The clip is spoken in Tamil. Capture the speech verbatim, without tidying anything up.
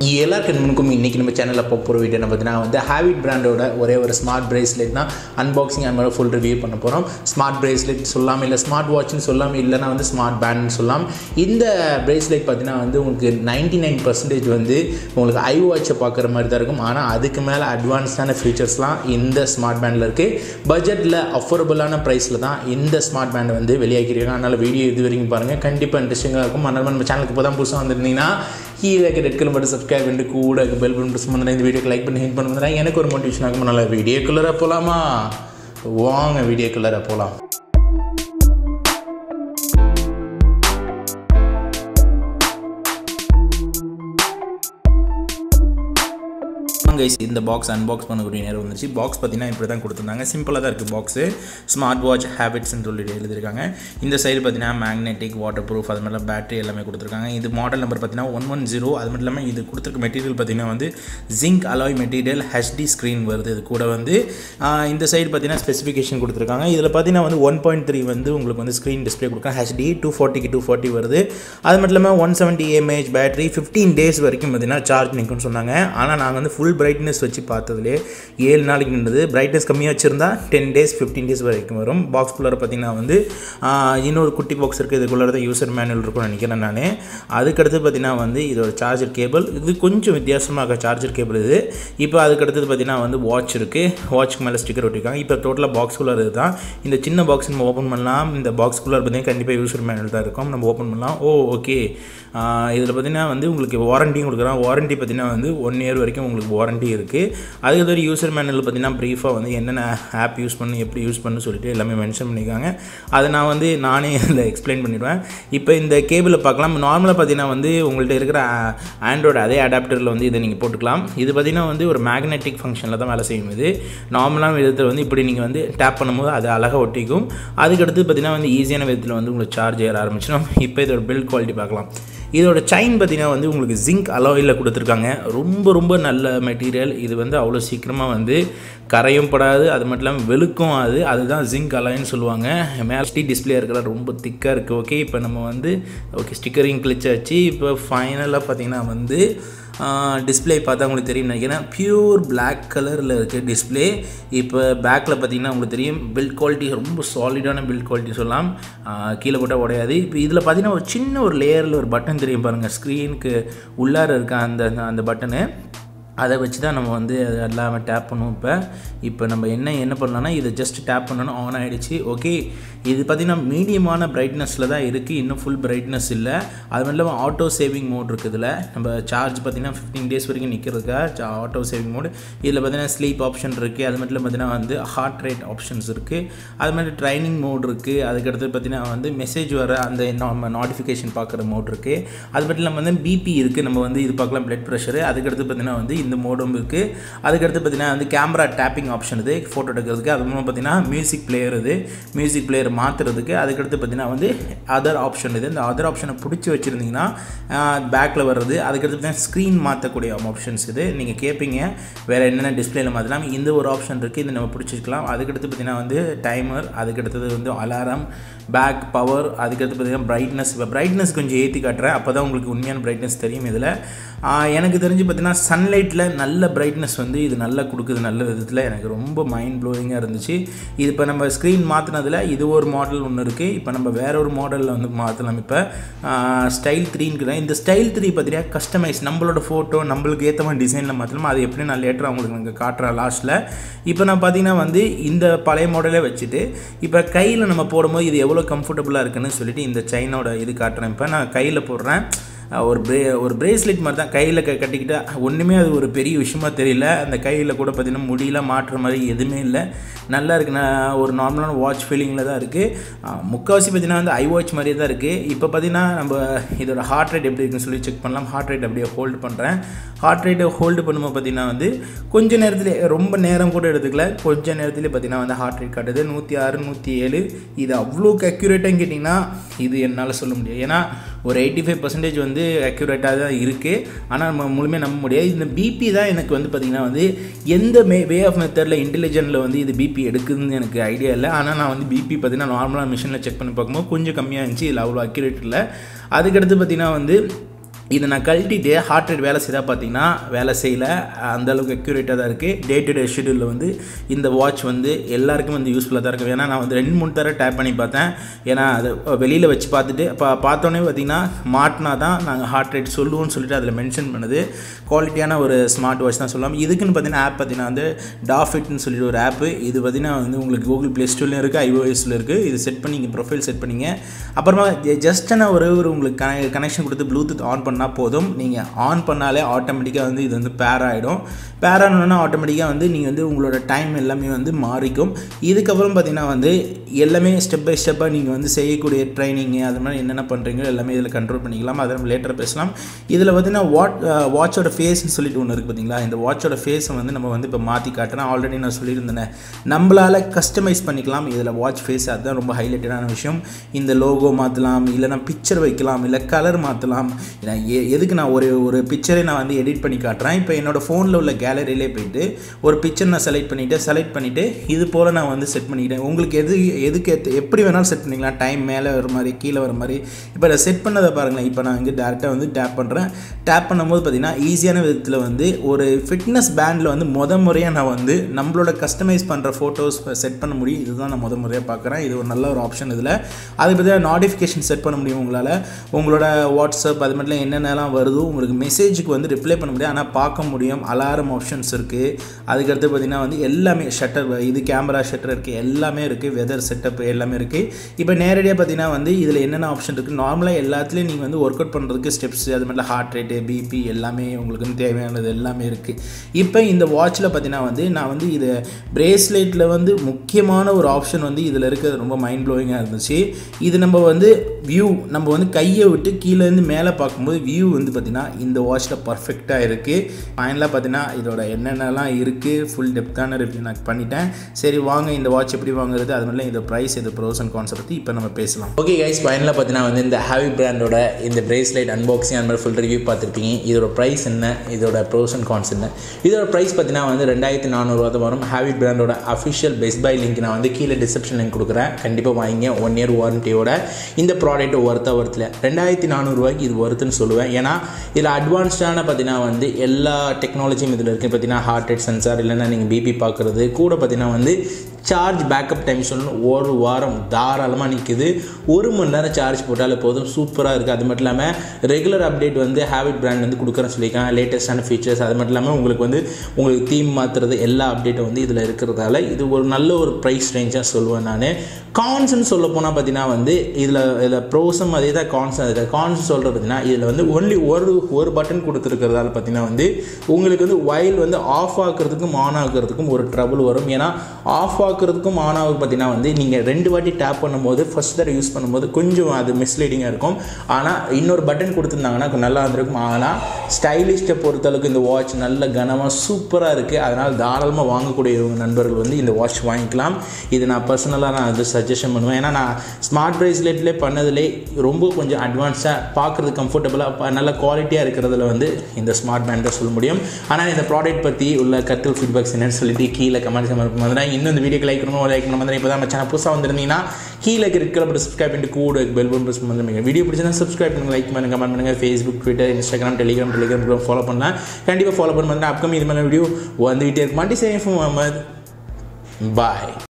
எல்லாருக்கும் இன்றைக்கி நம்ம சேனலில் போகிற வீடியோ என்ன பார்த்தீங்கன்னா வந்து ஹேபிட் பிராண்டோட ஒரே ஒரு ஸ்மார்ட் பிரேஸ்லெட் தான் அன்பாக்சிங் அந்த மாதிரி ஃபுல் ரிவ்யூ பண்ண போகிறோம். ஸ்மார்ட் பிரேஸ்லெட் சொல்லாமல் இல்லை ஸ்மார்ட் வாட்ச்னு சொல்லாமல் இல்லைனா வந்து ஸ்மார்ட் பேண்ட்னு சொல்லலாம். இந்த பிரேஸ்லெட் பார்த்தீங்கன்னா வந்து உங்களுக்கு நைன்டி நைன் பர்சன்டேஜ் வந்து உங்களுக்கு ஐ வாட்சை பார்க்குற மாதிரி தான் இருக்கும். ஆனால் அதுக்கு மேலே அட்வான்ஸ்டான ஃபீச்சர்ஸ்லாம் இந்த ஸ்மார்ட் பேண்டில் இருக்குது. பட்ஜெட்டில் அஃபோர்டபுளான ப்ரைஸில் தான் இந்த ஸ்மார்ட் பேண்ட் வந்து வெளியாகிருக்காங்க. அதனால் வீடியோ இது வரைக்கும் பாருங்கள், கண்டிப்பாக இன்ட்ரெஸ்டிங்காக இருக்கும். அதனால் நம்ம சேனலுக்கு இப்போ தான் புதுசாக வந்துருந்தீங்கன்னா கீழே ரெட் கலர் மட்டும் சப்ஸ்கிரைப் பண்ணிட்டு கூட பெல் பட்டன் ப்ரெஸ் பண்ணுறேன். இந்த வீடியோக்கு லைக் பண்ணி ஹிட் பண்ணுறேன். எனக்கு ஒரு மோட்டிவேஷன் ஆகும். நல்லா வீடியோ கலராக போகலாமா? வாங்க வீடியோ கலராக போகலாம். கைஸ், இந்த பாக்ஸ் அன்பாக்ஸ் பண்ணக்கூடிய நேரம் வந்துச்சு. பாக்ஸ் பார்த்தீங்கன்னா இப்படி தான் கொடுத்துருந்தாங்க. சிம்பிளாக தான் இருக்குது பாக்ஸு. ஸ்மார்ட் வாட்ச் ஹேபிட்ஸ்ன்னு சொல்லிட்டு எழுதியிருக்காங்க. இந்த சைடு பார்த்தீங்கன்னா மேக்னெட்டிக், வாட்டர் ப்ரூஃப், அது மாதிரிலாம் பேட்டரி எல்லாமே கொடுத்துருக்காங்க. இது மாடல் நம்பர் பார்த்தீங்கன்னா ஒன் ஒன் ஜீரோ. அது மட்டும் இல்லாமல் இது கொடுத்துருக்க மெட்டீரியல் பார்த்தீங்கன்னா வந்து zinc alloy material, HD screen வருது. இது கூட வந்து இந்த சைடு பார்த்தீங்கன்னா ஸ்பெசிஃபிகேஷன் கொடுத்துருக்காங்க. இதில் பார்த்தீங்கன்னா வந்து ஒன் பாயிண்ட் த்ரீ வந்து உங்களுக்கு வந்து ஸ்க்ரீன் டிஸ்பிளே கொடுக்குறாங்க. ஹெச்டி டூ ஃபார்ட்டிக்கு டூ ஃபார்ட்டி வருது. அது மட்டும் இல்லாமல் one seventy mAh battery, fifteen days வரைக்கும் பார்த்தீங்கன்னா சார்ஜ் நிற்கும்னு சொன்னாங்க. ஆனால் நாங்கள் வந்து ஃபுல் பிரைட்னஸ் வச்சு பார்த்ததுலேயே ஏழு நாளைக்கு நின்றது. பிரைட்னஸ் கம்மியாக வச்சுருந்தா டென் டேஸ் ஃபிஃப்டீன் டேஸ் வரைக்கும் வரும். பாக்ஸ் குள்ளார பார்த்தீங்கன்னா வந்து இன்னொரு குட்டி பாக்ஸ் இருக்குது. இதுக்குள்ளார தான் யூசர் மேனுவல் இருக்கும்னு நினைக்கிறேன் நான். அதுக்கடுத்து பார்த்தீங்கன்னா வந்து இதோட சார்ஜர் கேபிள், இது கொஞ்சம் வித்தியாசமாக சார்ஜர் கேபிள் இது. இப்போ அதுக்கடுத்தது பார்த்தீங்கன்னா வந்து வாட்ச் இருக்குது. வாட்ச்க்கு மேலே ஸ்டிக்கர் ஒட்டிருக்காங்க. இப்போ டோட்டலாக பாக்ஸ் குள்ளார இது தான். இந்த சின்ன பாக்ஸ் நம்ம ஓப்பன் பண்ணலாம். இந்த பாக்ஸ் குள்ளார பார்த்தீங்கன்னா கண்டிப்பாக யூசர் மேனுவல் தான் இருக்கும். நம்ம ஓப்பன் பண்ணலாம். Oh okay. இதில் பார்த்தீங்கன்னா வந்து உங்களுக்கு வாரண்டியும் கொடுக்குறாங்க. வாரண்டி பார்த்தீங்கன்னா வந்து ஒன் இயர் வரைக்கும் உங்களுக்கு வாரண்டி இருக்குது. அதுக்கு ஒரு யூசர் மேனுவல் பார்த்தீங்கன்னா ப்ரீஃபாக வந்து என்னென்ன ஆப் யூஸ் பண்ணு, எப்படி யூஸ் பண்ணு சொல்லிட்டு எல்லாமே மென்ஷன் பண்ணியிருக்காங்க. அதை நான் வந்து நானே அதில் எக்ஸ்பிளைன் பண்ணிடுவேன். இப்போ இந்த கேபிளை பார்க்கலாம். நார்மலாக பார்த்தீங்கன்னா வந்து உங்கள்கிட்ட இருக்கிற ஆண்ட்ராய்டு அதே அடாப்டரில் வந்து இதை நீங்கள் போட்டுக்கலாம். இது பார்த்தீங்கன்னா வந்து ஒரு மேக்னெட்டிக் ஃபங்க்ஷனில் தான் வேலை செய்யும். இது நார்மலான விதத்தில் வந்து இப்படி நீங்கள் வந்து டேப் பண்ணும்போது அது அழகாக ஒட்டிக்கும். அதுக்கடுத்து பார்த்தீங்கன்னா வந்து ஈஸியான விதத்தில் வந்து உங்களுக்கு சார்ஜ் ஏற ஆரம்பிச்சிடும். இப்போ இதோட பில்ட் குவாலிட்டி பார்க்கலாம். இதோட செயின் பார்த்தீங்கன்னா வந்து உங்களுக்கு ஜிங்க் அலாயில் கொடுத்துருக்காங்க. ரொம்ப ரொம்ப நல்ல மெட்டீரியல். இது வந்து அவ்வளோ சீக்கிரமாக வந்து கரையும் படாது, அது மட்டும் இல்லாமல் வெளுக்கும். அது அதுதான் ஜிங்க் அலாயின்னு சொல்லுவாங்க. மேலே டிஸ்பிளே இருக்கிற ரொம்ப திக்காக இருக்குது. ஓகே, இப்போ நம்ம வந்து ஓகே ஸ்டிக்கரிங் கிழிச்சாச்சு. இப்போ ஃபைனலாக பார்த்தீங்கன்னா வந்து டிஸ்பிளே பார்த்தா உங்களுக்கு தெரியும் நினைக்கிறேன். பியூர் பிளாக் கலரில் இருக்குது டிஸ்பிளே. இப்போ பேக்கில் பார்த்தீங்கன்னா உங்களுக்கு தெரியும் பில்ட் குவாலிட்டி ரொம்ப சாலிடான பில்ட் குவாலிட்டி சொல்லலாம். கீழே போட்டால் உடையாது. இப்போ இதில் பார்த்தீங்கன்னா ஒரு சின்ன ஒரு லேயரில் ஒரு பட்டன் தெரியும் பாருங்கள். ஸ்க்ரீனுக்கு உள்ளார இருக்க அந்த அந்த பட்டனு, அதை வச்சு தான் நம்ம வந்து அது எல்லாமே டேப் பண்ணுவோம். இப்போ இப்போ நம்ம என்ன என்ன பண்ணலாம்னா இதை ஜஸ்ட் டேப் பண்ணணும், ஆன் ஆகிடுச்சு. ஓகே, இது பார்த்திங்கன்னா மீடியமான பிரைட்னஸில் தான் இருக்குது, இன்னும் ஃபுல் பிரைட்னஸ் இல்லை. அது மட்டும் இல்லாமல் ஆட்டோ சேவிங் மோட் இருக்குது. இதில் நம்ம சார்ஜ் பார்த்திங்கன்னா ஃபிஃப்டீன் டேஸ் வரைக்கும் நிற்கிறதுக்காக ஆட்டோ சேவிங் மோடு. இதில் பார்த்திங்கன்னா ஸ்லீப் ஆப்ஷன் இருக்குது. அது மட்டும் பார்த்திங்கன்னா வந்து ஹார்ட் ரேட் ஆப்ஷன்ஸ் இருக்குது. அது மாதிரி ட்ரைனிங் மோட் இருக்குது. அதுக்கடுத்து பார்த்திங்கன்னா வந்து மெசேஜ் வர அந்த நம்ம நோட்டிஃபிகேஷன் பார்க்குற மோட் இருக்குது. அது மட்டும் இல்லாமல் வந்து பிபி இருக்குது. நம்ம வந்து இது பார்க்கலாம், பிளட் ப்ரெஷரு. அதுக்கடுத்து பார்த்திங்கன்னா வந்து இந்த மோடும் இருக்குது. அதுக்கடுத்து பார்த்தீங்கன்னா வந்து கேமரா டேப்பிங் ஆப்ஷன் இது ஃபோட்டோ எடுக்கிறதுக்கு. அது மூலம் பார்த்தீங்கன்னா மியூசிக் பிளேயர், இது மியூசிக் பிளேயர் மாற்றுறதுக்கு. அதுக்கடுத்து பார்த்தீங்கன்னா வந்து அதர் ஆப்ஷன் இது. இந்த அதர் ஆப்ஷனை பிடிச்சி வச்சுருந்தீங்கன்னா பேக்கில் வர்றது. அதுக்கடுத்து பார்த்தீங்கன்னா ஸ்க்ரீன் மாற்றக்கூடிய ஆப்ஷன்ஸ் இது. நீங்கள் கேட்பீங்க வேறு என்னென்ன டிஸ்பிளேயில் மாற்றலாம். இந்த ஒரு ஆப்ஷன் இருக்குது, இது நம்ம பிடிச்சிக்கலாம். அதுக்கடுத்து பார்த்தீங்கன்னா வந்து டைமர், அதுக்கடுத்தது வந்து அலாரம், பேக் பவர், அதுக்கடுத்து பார்த்தீங்கன்னா பிரைட்னஸ். இப்போ பிரைட்னஸ் கொஞ்சம் ஏற்றி காட்டுறேன், அப்போ தான் உங்களுக்கு உண்மையான பிரைட்னஸ் தெரியும். இதில் எனக்கு தெரிஞ்சு பார்த்தீங்கன்னா சன்லைட்டில் நல்ல பிரைட்னஸ் வந்து இது நல்லா கொடுக்குது. நல்ல விதத்தில் எனக்கு ரொம்ப மைண்ட் ப்ளோயிங்காக இருந்துச்சு. இது இப்போ நம்ம ஸ்க்ரீன் மாற்றினதில் இது ஒரு மாடல் ஒன்று இருக்குது. இப்போ நம்ம வேற ஒரு மாடலில் வந்து மாற்றலாம். இப்போ ஸ்டைல் த்ரீன்னு இந்த ஸ்டைல் த்ரீ பார்த்தீங்கன்னா கஸ்டமைஸ் நம்மளோட ஃபோட்டோ நம்மளுக்கு ஏற்ற மாதிரி டிசைனில் மாற்றலாம். அது எப்படி நான் லேட்டராக அவங்களுக்கு நாங்கள் காட்டுறேன் லாஸ்ட்டில். இப்போ நான் பார்த்தீங்கன்னா வந்து இந்த பழைய மாடலே வச்சுட்டு இப்போ கையில் நம்ம போடும்போது இது எவ்வளோ கம்ஃபர்டபுளாக இருக்குன்னு சொல்லிட்டு இந்த செயினோட இது காட்டுறேன். இப்போ நான் கையில் போடுறேன். ஒரு பிரே ஒரு பிரேஸ்லெட் மாதிரி தான் கையில் க கட்டிக்கிட்டு ஒன்றுமே அது ஒரு பெரிய விஷயமா தெரியல. அந்த கையில் கூட பார்த்திங்கன்னா முடியெல்லாம் மாற்றுற மாதிரி எதுவுமே இல்லை. நல்லா இருக்குது. நான் ஒரு நார்மலான வாட்ச் ஃபீலிங்கில் தான் இருக்குது. முக்கால்வாசி பார்த்திங்கன்னா வந்து ஐ வாட்ச் மாதிரியே தான் இருக்குது. இப்போ பார்த்திங்கன்னா நம்ம இதோட ஹார்ட் ரேட் எப்படி இருக்குன்னு சொல்லி செக் பண்ணலாம். ஹார்ட் ரேட் அப்படியே ஹோல்டு பண்ணுறேன். ஹார்ட் ரேட்டை ஹோல்டு பண்ணும்போது பார்த்திங்கன்னா வந்து கொஞ்சம் நேரத்தில், ரொம்ப நேரம் கூட எடுத்துக்கல, கொஞ்சம் நேரத்துலேயே பார்த்திங்கன்னா வந்து ஹார்ட் ரேட் காட்டுது நூற்றி ஆறு நூற்றி ஏழு. இது அவ்வளோக்கு அக்யூரேட்டாக கேட்டிங்கன்னா இது என்னால் சொல்ல முடியாது. ஏன்னா ஒரு எயிட்டி ஃபைவ் பர்சன்டேஜ் வந்து அக்யூரேட்டாக தான் இருக்குது. ஆனால் நம்ம முழுமையாக நம்ப முடியாது. இந்த பிபி தான் எனக்கு வந்து பார்த்திங்கன்னா வந்து எந்த மே வே ஆஃப் மெத்தடில் இன்டெலிஜென்ட்டில் வந்து இது பிபி எடுக்குதுன்னு எனக்கு ஐடியா இல்லை. ஆனால் நான் வந்து பிபி பார்த்திங்கன்னா நார்மலாக மிஷினில் செக் பண்ணி பார்க்கும்போது கொஞ்சம் கம்மியாக இருந்துச்சு. இதில் அவ்வளோ அக்யூரேட் இல்லை. அதுக்கடுத்து பார்த்திங்கன்னா வந்து இதை நான் கழட்டிட்டு ஹார்ட் ரேட் வேலை செய்தால் பார்த்தீங்கன்னா வேலை செய்யலை, அந்தளவுக்கு அக்யூரேட்டாக தான் இருக்குது. டே டு டே ஷெடியூலில் வந்து இந்த வாட்ச் வந்து எல்லாருக்கும் வந்து யூஸ்ஃபுல்லாக தான் இருக்குது. ஏன்னா நான் வந்து ரெண்டு மூணு தடவை டேப் பண்ணி பார்த்தேன். ஏன்னா அது வெளியில் வச்சு பார்த்துட்டு இப்போ பார்த்தோன்னே பார்த்தீங்கன்னா மாட்டினா தான் நாங்கள் ஹார்ட் ரேட் சொல்லுவோம்னு சொல்லிட்டு அதில் மென்ஷன் பண்ணுது. குவாலிட்டியான ஒரு ஸ்மார்ட் வாட்ச் தான் சொல்லலாம். இதுக்குன்னு பார்த்தீங்கன்னா ஆப் பார்த்தீங்கன்னா வந்து டாஃபிட்னு சொல்லிட்டு ஒரு ஆப்பு. இது பார்த்தீங்கன்னா வந்து உங்களுக்கு கூகுள் ப்ளே ஸ்டோர்லையும் இருக்குது, ஐஓஎஸில் இருக்குது. இது செட் பண்ணி இங்கே ப்ரொஃபைல் செட் பண்ணிங்க. அப்புறமா ஜஸ்ட்டான ஒரு ஒரு உங்களுக்கு கன கனெக்ஷன் கொடுத்து ப்ளூடூத் ஆன் பண்ணால் போதும். நீங்கள் ஆன் பண்ணாலே ஆட்டோமேட்டிக்காக வந்து இது வந்து பேர் ஆகிடும். பேர் ஆனோன்னா ஆட்டோமேட்டிக்காக வந்து நீங்கள் வந்து உங்களோட டைம் எல்லாமே வந்து மாறிக்கும். இதுக்கப்புறம் பார்த்தீங்கன்னா வந்து எல்லாமே ஸ்டெப் பை ஸ்டெப்பாக நீங்கள் வந்து செய்யக்கூடிய ட்ரைனிங்கு அது மாதிரி என்னென்ன பண்ணுறீங்களோ எல்லாமே இதில் கண்ட்ரோல் பண்ணிக்கலாம். அதை நம்ம லேட்டராக பேசலாம். இதில் பார்த்தீங்கன்னா வாட் வாட்சோட ஃபேஸ்ன்னு சொல்லிட்டு ஒன்று இருக்குது பார்த்தீங்களா. இந்த வாட்சோட ஃபேஸை வந்து நம்ம வந்து இப்போ மாற்றி காட்டுறேன். ஆல்ரெடி நான் சொல்லியிருந்தேன், நம்மளால் கஸ்டமைஸ் பண்ணிக்கலாம் இதில் வாட்ச் ஃபேஸ். அதுதான் ரொம்ப ஹைலைட்டடான விஷயம். இந்த லோகோ மாற்றலாம், இல்லைனா பிக்சர் வைக்கலாம், இல்லை கலர் மாற்றலாம். எதுக்கு நான் ஒரு ஒரு பிக்சரை நான் வந்து எடிட் பண்ணி காட்டுறேன். இப்போ என்னோடய ஃபோனில் உள்ள கேலரியிலே போய்ட்டு ஒரு பிக்சர் நான் செலக்ட் பண்ணிவிட்டு செலக்ட் பண்ணிவிட்டு இது போல் நான் வந்து செட் பண்ணிக்கிட்டேன். உங்களுக்கு எது எதுக்கு எப்படி வேணாலும் செட் பண்ணிக்கலாம். டைம் மேலே வர மாதிரி கீழே வர மாதிரி. இப்போ நான் செட் பண்ணதை பாருங்களேன். இப்போ நான் இங்கே டேரெக்டாக வந்து டேப் பண்ணுறேன். டேப் பண்ணும்போது பார்த்தீங்கன்னா ஈஸியான விதத்தில் வந்து ஒரு ஃபிட்னஸ் பேண்டில் வந்து முத முறையாக நான் வந்து நம்மளோட கஸ்டமைஸ் பண்ணுற ஃபோட்டோஸ் செட் பண்ண முடியும். இதுதான் நான் முத முறையாக பார்க்குறேன். இது ஒரு நல்ல ஒரு ஆப்ஷன். இதில் அதை பற்றி நோட்டிஃபிகேஷன் செட் பண்ண முடியும். உங்களால் உங்களோட வாட்ஸ்அப் அது மட்டும் என்னென்னலாம் வருதோ உங்களுக்கு மெசேஜுக்கு வந்து ரிப்ளை பண்ண முடியும். ஆனால் பார்க்க முடியும். அலாரம் ஆப்ஷன்ஸ் இருக்குது. அதுக்கடுத்து பார்த்திங்கன்னா வந்து எல்லாமே ஷட்டர், இது கேமரா ஷட்டர் இருக்குது, எல்லாமே இருக்குது. வெதர் செட்டப் எல்லாமே இருக்குது. இப்போ நேரடியாக பார்த்திங்கன்னா வந்து இதில் என்னென்ன ஆப்ஷன் இருக்குது. நார்மலாக எல்லாத்துலேயும் நீங்கள் வந்து ஒர்க் அவுட் பண்ணுறதுக்கு ஸ்டெப்ஸ் அது மாதிரி ஹார்ட் ரேட்டு, பிபி எல்லாமே உங்களுக்கு வந்து தேவையானது எல்லாமே இருக்குது. இப்போ இந்த வாட்சில் பார்த்திங்கன்னா வந்து நான் வந்து இது பிரேஸ்லெட்டில் வந்து முக்கியமான ஒரு ஆப்ஷன் வந்து இதில் இருக்கிறது ரொம்ப மைண்ட் ப்ளோயிங்காக இருந்துச்சு. இது நம்ம வந்து வியூ நம்ம வந்து கையை விட்டு கீழேருந்து மேலே பார்க்கும்போது வியூ வந்து பார்த்திங்கன்னா இந்த வாட்சில் பர்ஃபெக்டாக இருக்குது. ஃபைனலாக பார்த்தீங்கன்னா இதோட என்னென்னலாம் இருக்குது ஃபுல் டெப்த்தான ரிவ்யூ நான் பண்ணிட்டேன். சரி வாங்க இந்த வாட்ச் எப்படி வாங்குறது, அது மாதிரிலாம் இந்த ப்ரைஸ், இது ப்ரோஸ் அண்ட் கான்ஸ் பற்றி இப்போ நம்ம பேசலாம். ஓகே கைஸ், ஃபைனலாக பார்த்தீங்கன்னா வந்து இந்த ஹாவி பிராண்டோட இந்த பிரேஸ்லைட் அன்பாக்சிங் அந்த மாதிரி ஃபுல் ரிவ்யூ பார்த்துருப்பீங்க. இதோட ப்ரைஸ் என்ன, இதோட ப்ரோஸ் அண்ட் கான்ஸ் என்ன. இதோட ப்ரைஸ் பார்த்தீங்கன்னா வந்து ரெண்டாயிரத்தி நானூறுவா தான் வரும். ஹாவி பிராண்டோட அஃபிஷியல் பெஸ்ட் பை லிங்க் நான் வந்து கீழே டிஸ்கிரிப்ஷன் லிங்க் கொடுக்குறேன். கண்டிப்பாக வாங்கிங்க. ஒன் இயர் வாரண்டியோட இந்த ப்ராடக்ட் ஒர்த்தா ஒர்த்தில் ரெண்டாயிரத்தி நானூறுரூவாய்க்கு இது ஒர்த்துன்னு சொல்லுவேன். ஏன்னா இதில் அட்வான்ஸ்டான பார்த்தீங்கன்னா வந்து எல்லா டெக்னாலஜியும் இதில் இருக்குது. பார்த்தீங்கன்னா ஹார்ட் ரேட் சென்சார், இல்லைன்னா நீங்கள் பிபி பார்க்குறது கூட பார்த்தீங்கன்னா வந்து சார்ஜ் பேக்கப் டைம் சொல்லணும் ஒரு வாரம் தாராளமாக நிற்குது. ஒரு மணி நேரம் சார்ஜ் போட்டாலே போதும், சூப்பராக இருக்குது. அது மட்டும் இல்லாமல் ரெகுலர் அப்டேட் வந்து ஹேபிட் பிராண்ட் வந்து கொடுக்குறேன்னு சொல்லியிருக்காங்க. லேட்டஸ்டான ஃபீச்சர்ஸ் அது மட்டும் இல்லாமல் உங்களுக்கு வந்து உங்களுக்கு தீம் மாற்றுறது எல்லா அப்டேட்டும் வந்து இதில் இருக்கிறதால இது ஒரு நல்ல ஒரு ப்ரைஸ் ரேஞ்சாக சொல்லுவேன் நான். கான்ஸ்ன்னு சொல்ல போனால் பார்த்தீங்கன்னா வந்து இதில் இதில் ப்ரோஸும் அதே தான், கான்ஸ் அதே. கான்ஸ் சொல்கிறது பார்த்தீங்கன்னா இதில் வந்து ஒன்லி ஒரு ஒரு பட்டன் கொடுத்துருக்கிறதால பார்த்தீங்கன்னா வந்து உங்களுக்கு வந்து ஒயில் வந்து ஆஃப் ஆக்குறதுக்கும் ஆன் ஆகுறதுக்கும் ஒரு ட்ரபிள் வரும். ஏன்னா ஆஃப் ஆக்குறதுக்கும் ஆன் ஆகுது பார்த்தீங்கன்னா வந்து நீங்கள் ரெண்டு வாட்டி டேப் பண்ணும்போது ஃபஸ்ட் தடவை யூஸ் பண்ணும்போது கொஞ்சம் அது மிஸ்லீடிங்காக இருக்கும். ஆனால் இன்னொரு பட்டன் கொடுத்துருந்தாங்கன்னா நல்லா இருந்திருக்கும். ஆனால் ஸ்டைலிஷ்டை பொறுத்தளவுக்கு இந்த வாட்ச் நல்ல கனமாக சூப்பராக இருக்குது. அதனால் தாராளமாக வாங்கக்கூடிய நண்பர்கள் வந்து இந்த வாட்ச் வாங்கிக்கலாம். இது நான் பர்சனலாக நான் அது சஜஷன் பண்ணுவேன். ஏன்னா நான் ஸ்மார்ட் ப்ரேஸ்லெட்லேயே பண்ணதுலே ரொம்ப கொஞ்சம் அட்வான்ஸாக பார்க்குறது கம்ஃபர்டபுளாக நல்ல குவாலிட்டியாக இருக்கிறதுல வந்து இந்த ஸ்மார்ட் பேண்ட் தான் சொல்ல முடியும். ஆனால் இந்த ப்ராடக்ட் பற்றி உள்ள கருத்து ஃபீட்பேக்ஸ் என்னன்னு சொல்லிட்டு கீழே கமெண்ட்ஸ் மாதிரி இன்னும் இந்த வீடியோக்கு லைக் பண்ணணும் லைக் பண்ண மாதிரி இப்போ தான் நம்ம சேனல் புதுசாக வந்திருந்தீங்கன்னா கீழே இருக்கிற சப்ஸ்கிரைப் பண்ணிட்டு கூட பெல் பட்டன் ப்ரெஸ் பண்ணுங்க. வீடியோ பிடிச்சா சப்ஸ்கிரைப் பண்ணுங்கள், லைக் பண்ணுங்கள், கமெண்ட் பண்ணுங்கள். Facebook, Twitter, Instagram, Telegram Telegram follow பண்ணலாம். கண்டிப்பாக ஃபாலோ பண்ண மாதிரி அப்கமிங் இது மாதிரி வீடியோ வந்துகிட்டே இருக்கு. மாட்டி சேஃப் முகமது. பாய்.